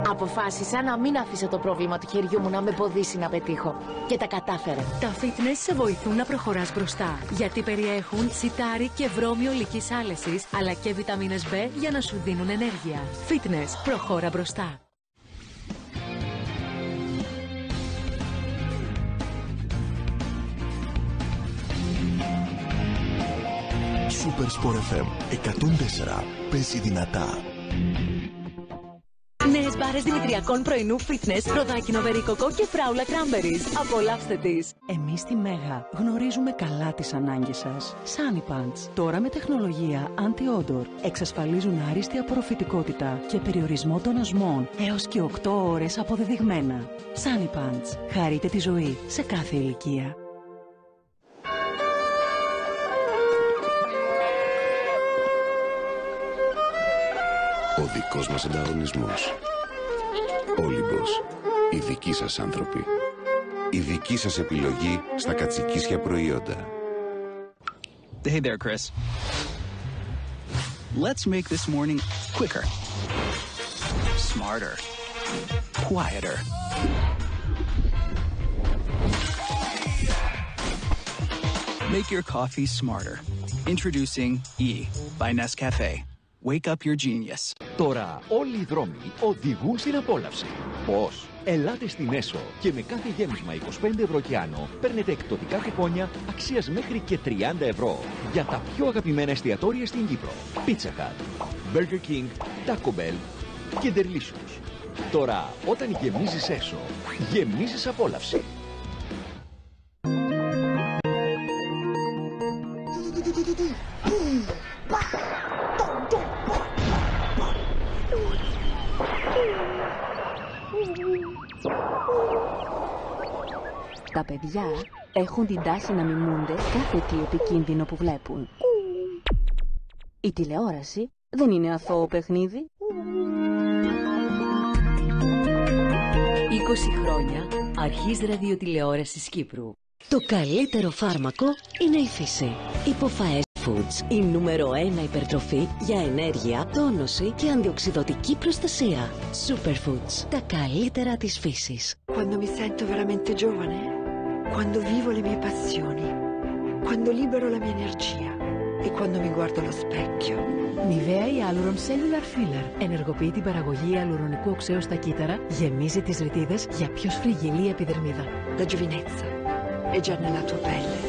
Αποφάσισα να μην αφήσω το πρόβλημα του χεριού μου να με εμποδίσει να πετύχω. Και τα κατάφερα. Τα fitness σε βοηθούν να προχωράς μπροστά. Γιατί περιέχουν τσιτάρι και βρώμιο ολικής άλεσης, αλλά και βιταμίνες B για να σου δίνουν ενέργεια. Fitness, προχώρα μπροστά. Super Sport FM 104. Παίζει δυνατά. Νέες μπάρες δημητριακών πρωινού fitness, ροδάκινο βερίκοκο και φράουλα κράμπερις. Απολαύστε τις! Εμείς στη Μέγα γνωρίζουμε καλά τις ανάγκες σας. Sunny Pants. Τώρα με τεχνολογία anti-odor. Εξασφαλίζουν άριστη απορροφητικότητα και περιορισμό των οσμών έως και 8 ώρες αποδεδειγμένα. Sunny Pants. Χαρείτε τη ζωή σε κάθε ηλικία. Ο δικός μας ανταγωνισμός. Όλυμπος. Οι δικοί σας άνθρωποι. Η δική σας επιλογή στα κατσικίσια προϊόντα. Hey there, Chris. Let's make this morning quicker, smarter, quieter. Make your coffee smarter. Introducing E by Nescafe. Wake up your genius. Τώρα όλοι οι δρόμοι οδηγούν στην απόλαυση. Πώς? Ελάτε στην Έσο και με κάθε γέμισμα 25 ευρώ και άνω παίρνετε εκπτωτικά κουπόνια αξίας μέχρι και 30 ευρώ για τα πιο αγαπημένα εστιατόρια στην Κύπρο. Pizza Hut, Burger King, Taco Bell και Delicious. Τώρα όταν γεμίζεις Έσο, γεμίζεις απόλαυση. Τα παιδιά έχουν την τάση να μιμούνται κάθε τι επικίνδυνο που βλέπουν. Η τηλεόραση δεν είναι αθώο παιχνίδι. 20 χρόνια αρχής ραδιοτηλεόρασης Κύπρου. Το καλύτερο φάρμακο είναι η φύση. Υποφαές Foods, η νούμερο 1 υπερτροφή για ενέργεια, τόνωση και αντιοξυδοτική προστασία. Superfoods, τα καλύτερα της φύσης. Quando mi sento veramente giovane, quando vivo le mie passioni, quando libero la mia energia e quando mi guardo allo specchio. Nivea Hyaluron Cellular Filler ενεργοποιεί την παραγωγή ιαλουρονικού οξέου στα κύτταρα, γεμίζει τις ρητίδες για πιο σφριγγυλή επιδερμίδα. La giovinezza è già nella tua pelle.